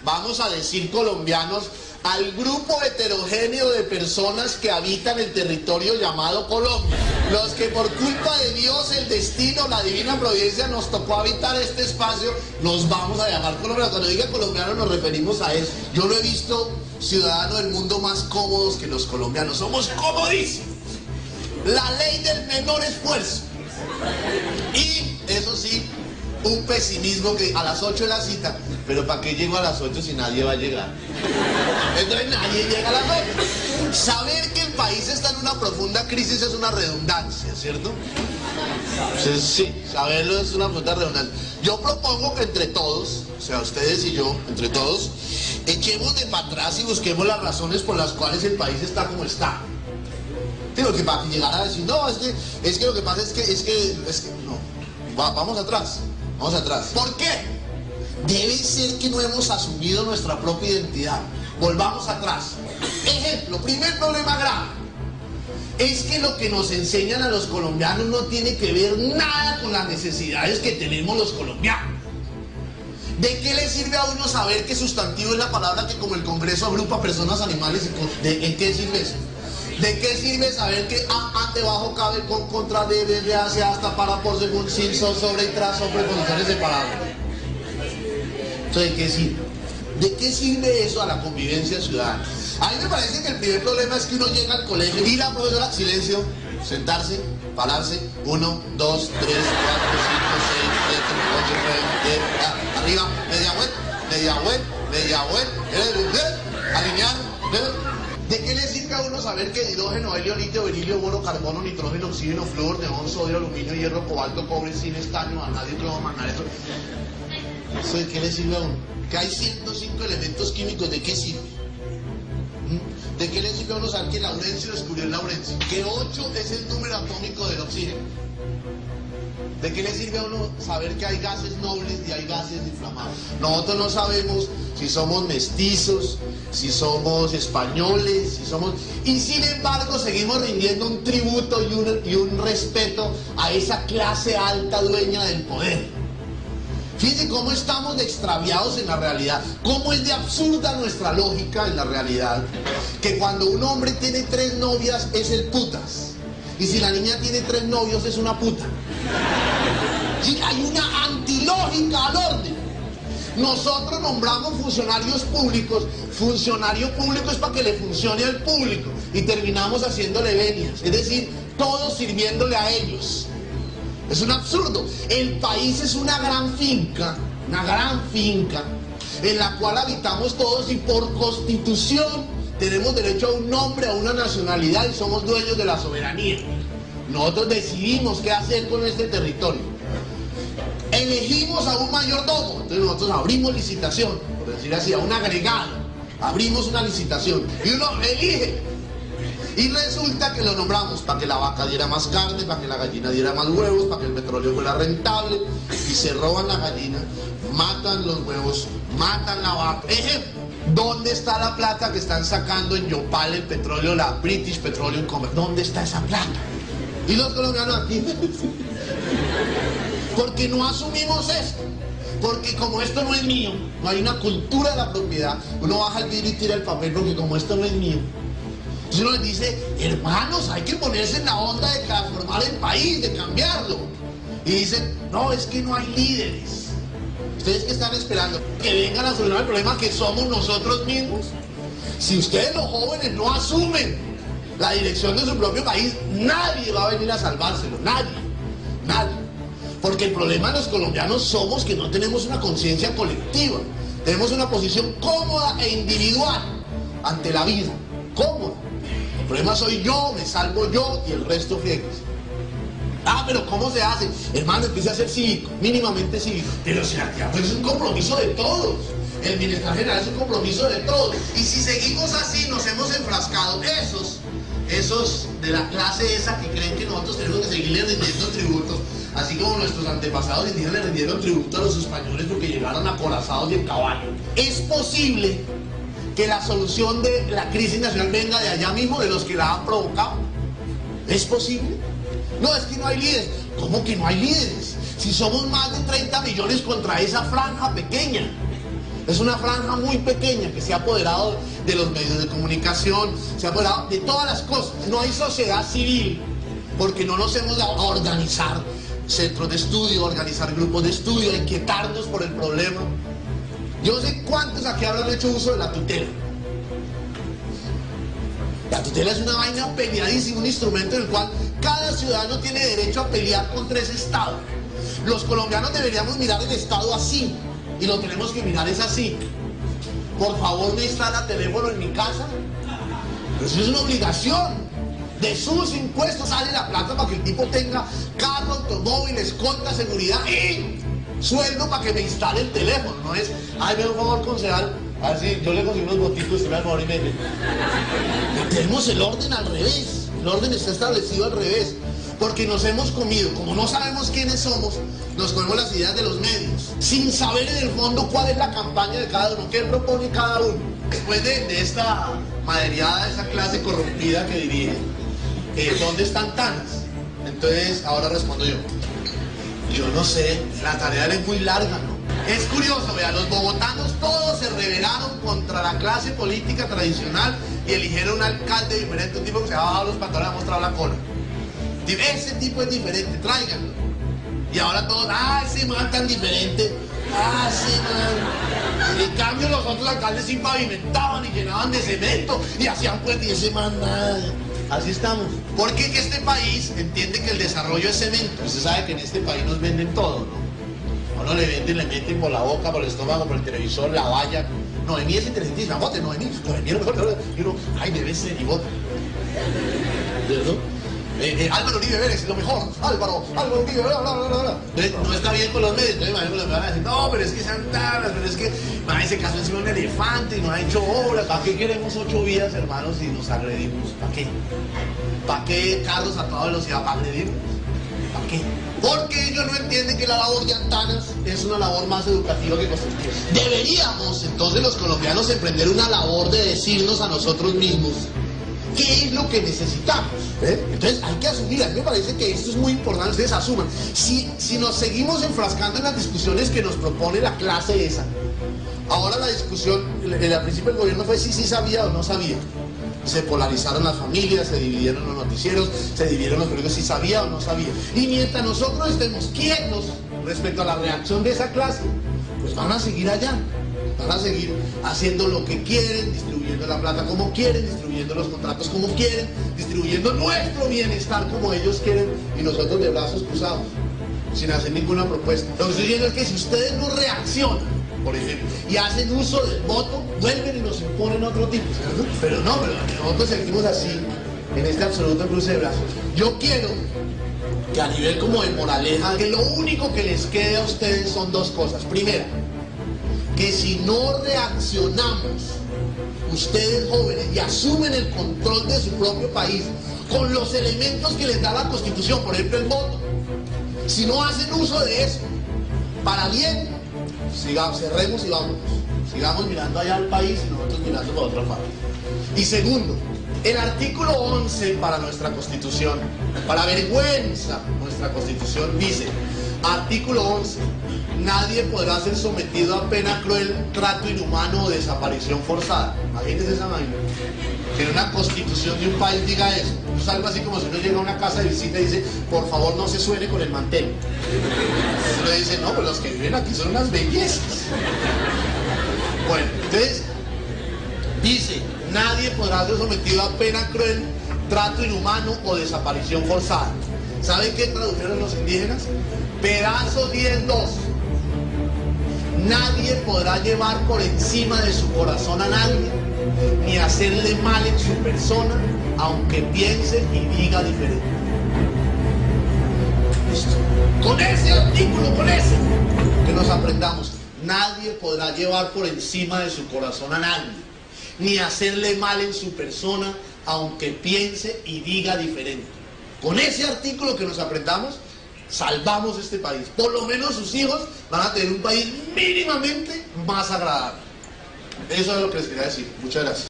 vamos a decir colombianos, al grupo heterogéneo de personas que habitan el territorio llamado Colombia. Los que por culpa de Dios, el destino, la divina providencia nos tocó habitar este espacio, nos vamos a llamar colombianos. Cuando diga colombianos nos referimos a eso. Yo no he visto ciudadanos del mundo más cómodos que los colombianos. Somos comodísimos. La ley del menor esfuerzo. Y eso sí, un pesimismo que a las 8 es la cita. Pero ¿para qué llego a las 8 si nadie va a llegar? Entonces nadie llega a las 8. Saber que el país está en una profunda crisis es una redundancia, ¿cierto? Entonces, sí, saberlo es una profunda redundancia. Yo propongo que entre todos, o sea, ustedes y yo, entre todos, echemos de para atrás y busquemos las razones por las cuales el país está como está. Digo, que para que llegara a decir, no, es que lo que pasa es que no. Vamos atrás. ¿Por qué? Debe ser que no hemos asumido nuestra propia identidad. Volvamos atrás. Ejemplo, primer problema grave. Es que lo que nos enseñan a los colombianos no tiene que ver nada con las necesidades que tenemos los colombianos. ¿De qué le sirve a uno saber que sustantivo es la palabra que como el Congreso agrupa personas, animales y cosas? ¿En qué sirve eso? ¿De qué sirve saber que A debajo cabe con contra de hacia hasta para por según sin sobre y tras sobre posiciones separadas? Entonces, ¿de qué sirve? ¿De qué sirve eso a la convivencia ciudadana? A mí me parece que el primer problema es que uno llega al colegio y la profesora, silencio, sentarse, pararse, 1, 2, 3, 4, 5, 6, 7, 8, 9, 10, arriba, media vuelta, alinear. ¿De qué le sirve a uno saber que hidrógeno, helio, litio, berilio, boro, carbono, nitrógeno, oxígeno, flúor, neón, sodio, aluminio, hierro, cobalto, cobre, zinc, estaño, vanadio, cromo, magnesio? ¿Eso de qué le sirve a uno? Que hay 105 elementos químicos, ¿de qué sirve? ¿De qué le sirve a uno saber que Laurencio descubrió el Laurencio? Que 8 es el número atómico del oxígeno. ¿De qué le sirve a uno saber que hay gases nobles y hay gases inflamables? Nosotros no sabemos si somos mestizos, si somos españoles, si somos... Y sin embargo seguimos rindiendo un tributo y un respeto a esa clase alta dueña del poder. Fíjense cómo estamos de extraviados en la realidad, cómo es de absurda nuestra lógica en la realidad, que cuando un hombre tiene 3 novias es el putas, y si la niña tiene 3 novios es una puta. Sí, hay una antilógica al orden. Nosotros nombramos funcionarios públicos. Funcionario público es para que le funcione al público y terminamos haciéndole venias, es decir, todos sirviéndole a ellos. Es un absurdo. El país es una gran finca en la cual habitamos todos y por constitución tenemos derecho a un nombre, a una nacionalidad y somos dueños de la soberanía. Nosotros decidimos qué hacer con este territorio. Elegimos a un mayordomo, entonces nosotros abrimos licitación, por decir así, a un agregado, abrimos una licitación y uno elige. Y resulta que lo nombramos para que la vaca diera más carne, para que la gallina diera más huevos, para que el petróleo fuera rentable, y se roban la gallina, matan los huevos, matan la vaca. Ejemplo, ¿dónde está la plata que están sacando en Yopal el petróleo, la British Petroleum Company? ¿Dónde está esa plata? Y los colombianos aquí, porque no asumimos esto, porque como esto no es mío, no hay una cultura de la propiedad, uno baja el vidrio y tira el papel porque como esto no es mío. Entonces uno les dice, hermanos, hay que ponerse en la onda de transformar el país, de cambiarlo. Y dicen, no, es que no hay líderes. ¿Ustedes qué están esperando? ¿Que vengan a solucionar el problema que somos nosotros mismos? Si ustedes los jóvenes no asumen la dirección de su propio país, nadie va a venir a salvárselo, nadie. Porque el problema de los colombianos somos que no tenemos una conciencia colectiva, tenemos una posición cómoda e individual ante la vida, cómoda. El problema soy yo, me salvo yo y el resto friegues. Pero ¿cómo se hace? Hermano, empiece a ser cívico, mínimamente cívico. Pero si la tierra es un compromiso de todos. El bienestar general es un compromiso de todos. Y si seguimos así, nos hemos enfrascado. Esos de la clase esa que creen que nosotros tenemos que seguirle rindiendo tributos, así como nuestros antepasados indígenas le rindieron tributo a los españoles porque llegaron acorazados y en caballo. Es posible que la solución de la crisis nacional venga de allá mismo, de los que la han provocado. ¿Es posible? No, es que no hay líderes. ¿Cómo que no hay líderes? Si somos más de 30 millones contra esa franja pequeña. Es una franja muy pequeña que se ha apoderado de los medios de comunicación, se ha apoderado de todas las cosas. No hay sociedad civil porque no nos hemos dado a organizar centros de estudio, organizar grupos de estudio, a inquietarnos por el problema. Yo no sé cuántos aquí habrán hecho uso de la tutela. La tutela es una vaina peleadísima, un instrumento en el cual cada ciudadano tiene derecho a pelear contra ese Estado. Los colombianos deberíamos mirar el Estado así, y lo tenemos que mirar es así. Por favor, me instala teléfono en mi casa. Pero eso es una obligación. De sus impuestos sale la plata para que el tipo tenga carro, automóvil, escolta, seguridad y sueldo para que me instale el teléfono. No es, ay, me da un favor, concejal, a ver si yo le consigo unos boticos y me da el favor y medio. Tenemos el orden al revés. El orden está establecido al revés. Porque nos hemos comido, como no sabemos quiénes somos, nos comemos las ideas de los medios, sin saber en el fondo cuál es la campaña de cada uno, qué propone cada uno. Después de esta maderiada, esa clase corrompida que dirige, ¿dónde están Tanas? Entonces, ahora respondo yo. Yo no sé, la tarea es muy larga, ¿no? Es curioso, vean, los bogotanos todos se rebelaron contra la clase política tradicional y eligieron un alcalde diferente, un tipo que se ha bajado los pantalones y ha mostrado la cola. Ese tipo es diferente, tráiganlo. Y ahora todos, ese man tan diferente, ese man. En cambio los otros alcaldes sí pavimentaban y llenaban de cemento y hacían pues y ese man nada. Así estamos. Porque este país entiende que el desarrollo es cemento. Usted sabe que en este país nos venden todo, ¿no? A uno le venden, le meten por la boca, por el estómago, por el televisor, la valla. Noemí es inteligentísima, vote, Noemí lo mejor. Y uno, ay, debe ser, y vote. ¿No? Álvaro Uribe Vélez es lo mejor. Álvaro Uribe, bla, bla, bla, bla. No está bien con los medios. Entonces, me van a decir, no, pero es que sean taras, pero es que ese caso encima un elefante y nos ha hecho obras. ¿Para qué queremos 8 vías, hermanos, si nos agredimos? ¿Para qué? ¿Para qué carros a toda velocidad para agredirnos? ¿Para qué? Porque ellos no entienden que la labor de Antanas es una labor más educativa que constructiva. Deberíamos, entonces, los colombianos emprender una labor de decirnos a nosotros mismos qué es lo que necesitamos. Entonces hay que asumir. A mí me parece que esto es muy importante, ustedes asuman. Si nos seguimos enfrascando en las discusiones que nos propone la clase esa, ahora la discusión, al principio el gobierno fue si sí sabía o no sabía. Se polarizaron las familias, se dividieron los noticieros, se dividieron los periódicos si sabía o no sabía. Y mientras nosotros estemos quietos respecto a la reacción de esa clase, pues van a seguir allá. Van a seguir haciendo lo que quieren, distribuyendo la plata como quieren, distribuyendo los contratos como quieren, distribuyendo nuestro bienestar como ellos quieren y nosotros de brazos cruzados, sin hacer ninguna propuesta. Lo que estoy diciendo es que si ustedes no reaccionan, por ejemplo, y hacen uso del voto, vuelven y nos imponen otro tipo, ¿cierto? Pero nosotros seguimos así, en este absoluto cruce de brazos. Yo quiero que a nivel como de moraleja, que lo único que les quede a ustedes son 2 cosas. Primera, que si no reaccionamos, ustedes jóvenes, y asumen el control de su propio país con los elementos que les da la Constitución, por ejemplo el voto, si no hacen uso de eso para bien, cerremos y vámonos. Sigamos mirando allá al país y nosotros mirando para otra parte. Y segundo, el artículo 11 para nuestra Constitución, para vergüenza nuestra Constitución, dice, artículo 11, nadie podrá ser sometido a pena cruel, trato inhumano o desaparición forzada. Imagínense esa vaina. Que una constitución de un país diga eso. Es algo así como si uno llega a una casa de visita y dice, por favor no se suene con el mantel. Uno dice, no, pues los que viven aquí son unas bellezas. Bueno, entonces, dice, nadie podrá ser sometido a pena cruel, trato inhumano o desaparición forzada. ¿Saben qué tradujeron los indígenas? Pedazo 10.2. Nadie podrá llevar por encima de su corazón a nadie, ni hacerle mal en su persona, aunque piense y diga diferente. Listo. Con ese artículo, que nos aprendamos. Nadie podrá llevar por encima de su corazón a nadie, ni hacerle mal en su persona, aunque piense y diga diferente. Con ese artículo que nos aprendamos, salvamos este país. Por lo menos sus hijos van a tener un país mínimamente más agradable. Eso es lo que les quería decir. Muchas gracias.